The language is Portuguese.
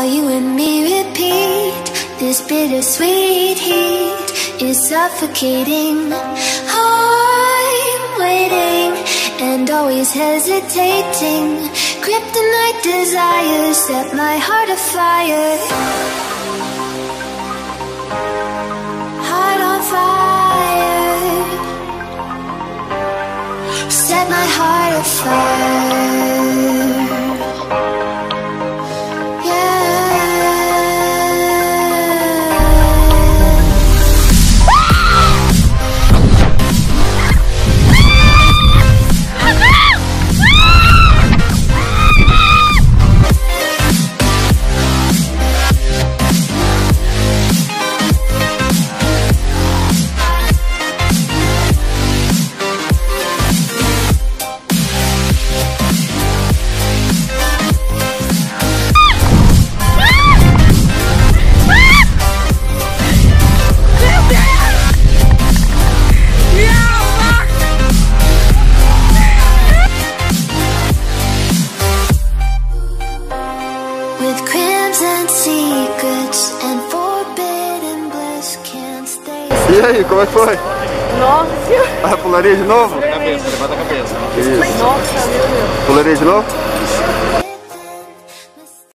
while you and me repeat. This bittersweet heat is suffocating. I'm waiting and always hesitating. Kryptonite desires set my heart afire. Heart on fire. Set my heart afire. E aí, como é que foi? Nossa! Ah, pularia de novo? Levanta a cabeça. Isso. Nossa, meu Deus! Pularia de novo?